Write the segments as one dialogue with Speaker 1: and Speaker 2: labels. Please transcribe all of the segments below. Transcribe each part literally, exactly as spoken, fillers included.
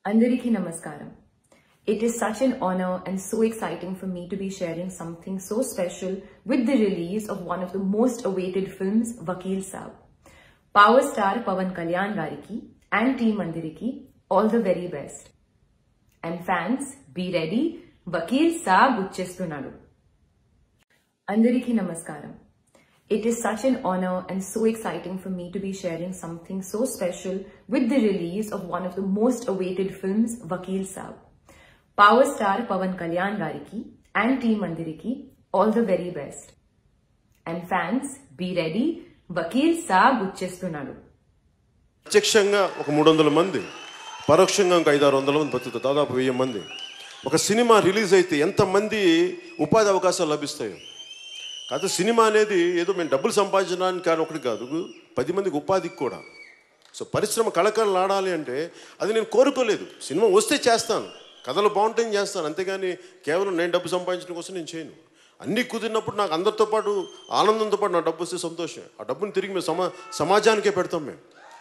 Speaker 1: Andariki Namaskaram. It is such an honor and so exciting for me to be sharing something so special with the release of one of the most awaited films, Vakil Saab. Power star Pawan Kalyan Gariki and Team Andariki, all the very best. And fans, be ready, Vakil Saab Uchchestunadu. Andariki Namaskaram. It is such an honor and so exciting for me to be sharing something so special with the release of one of the most awaited films, Vakil Saab. Power star Pawan Kalyan Gariki and Team Andariki, all the very best. And fans, be ready, Vakil Saab Uchchestunadu.
Speaker 2: ప్రత్యక్షంగా ఒక మూడు వందల మంది, పరోక్షంగా ఒక ఐదు ఆరు వందల మంది, బతుకుతారు దాదాపు వెయ్యి మంది. ఒక సినిమా రిలీజ్ అయితే ఎంతమంది ఉపాధి అవకాశాలు లభిస్తాయో. కాదు సినిమా అనేది ఏదో మేము డబ్బులు సంపాదించడానికి కానీ ఒకటి కాదు, పది మందికి ఉపాధికి కూడా. సో పరిశ్రమ కళకళలు ఆడాలి అంటే అది నేను కోరుకోలేదు. సినిమా వస్తే చేస్తాను, కథలు బాగుంటే చేస్తాను, అంతేగాని కేవలం నేను డబ్బు సంపాదించడం కోసం నేను చేయను. అన్నీ కుదిరినప్పుడు నాకు అందరితో పాటు ఆనందంతో పాటు నా డబ్బు వస్తే సంతోషం. ఆ డబ్బుని తిరిగి మేము సమా సమాజానికే పెడతాం మేము.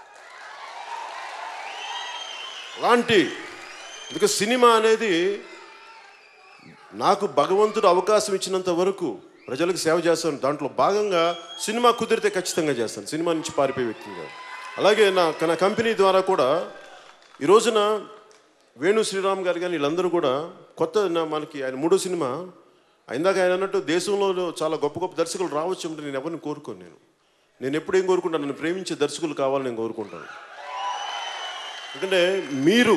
Speaker 2: అలాంటి అందుకే సినిమా అనేది నాకు భగవంతుడు అవకాశం ఇచ్చినంత వరకు ప్రజలకు సేవ చేస్తాను. దాంట్లో భాగంగా సినిమా కుదిరితే ఖచ్చితంగా చేస్తాను, సినిమా నుంచి పారిపోయే వ్యక్తిని కాదు. అలాగే నా నా కంపెనీ ద్వారా కూడా ఈ రోజున వేణు శ్రీరామ్ గారు కానీ వీళ్ళందరూ కూడా కొత్త మనకి ఆయన మూడో సినిమా ఇందాక ఆయన అన్నట్టు దేశంలో చాలా గొప్ప గొప్ప దర్శకులు రావచ్చు అంటే నేను ఎవరిని కోరుకోను. నేను నేను ఎప్పుడు ఏం కోరుకుంటాను, నన్ను ప్రేమించే దర్శకులు కావాలని నేను కోరుకుంటాను. ఎందుకంటే మీరు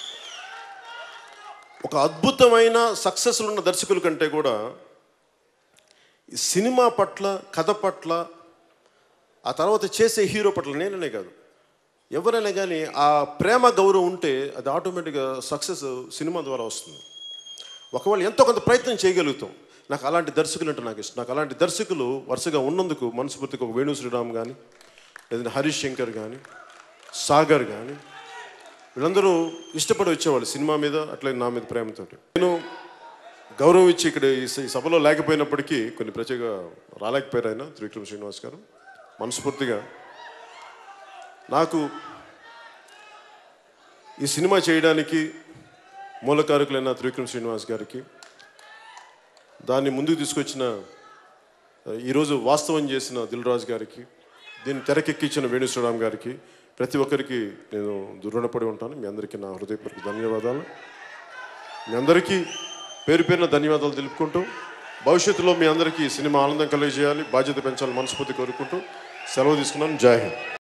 Speaker 2: ఒక అద్భుతమైన సక్సెస్లు ఉన్న దర్శకుల కంటే కూడా ఈ సినిమా పట్ల, కథ పట్ల, ఆ తర్వాత చేసే హీరో పట్ల, నేననే కాదు ఎవరైనా కానీ ఆ ప్రేమ గౌరవం ఉంటే అది ఆటోమేటిక్గా సక్సెస్ సినిమా ద్వారా వస్తుంది. ఒకవేళ ఎంతో కొంత ప్రయత్నం చేయగలుగుతాం. నాకు అలాంటి దర్శకులు అంటే నాకు ఇష్టం. నాకు అలాంటి దర్శకులు వరుసగా ఉన్నందుకు మనస్ఫూర్తిగా ఒక వేణు శ్రీరామ్ కానీ, లేదంటే హరీష్ శంకర్ కానీ, సాగర్ కానీ వీళ్ళందరూ ఇష్టపడి వచ్చేవాళ్ళు సినిమా మీద, అట్లే నా మీద ప్రేమతో. నేను గౌరవం ఇచ్చి ఇక్కడ ఈ సభలో లేకపోయినప్పటికీ కొన్ని ప్రత్యేక రాలేకపోయారు ఆయన త్రివిక్రమ్ శ్రీనివాస్ గారు. మనస్ఫూర్తిగా నాకు ఈ సినిమా చేయడానికి మూలకారకులైన త్రివిక్రమ్ శ్రీనివాస్ గారికి, దాన్ని ముందుకు తీసుకొచ్చిన ఈరోజు వాస్తవం చేసిన దిల్ రాజు గారికి, దీన్ని తెరకెక్కించిన వేణు శ్రీరామ్ గారికి, ప్రతి ఒక్కరికి నేను రుణపడి ఉంటాను. మీ అందరికీ నా హృదయపూర్వక ధన్యవాదాలు. మీ అందరికీ పేరు పేరున ధన్యవాదాలు తెలుపుకుంటూ, భవిష్యత్తులో మీ అందరికీ సినిమా ఆనందం కలిగజేయాలి, బాధ్యత పెంచాలని మనస్ఫూర్తి కోరుకుంటూ సెలవు తీసుకున్నాను. జై హింద్.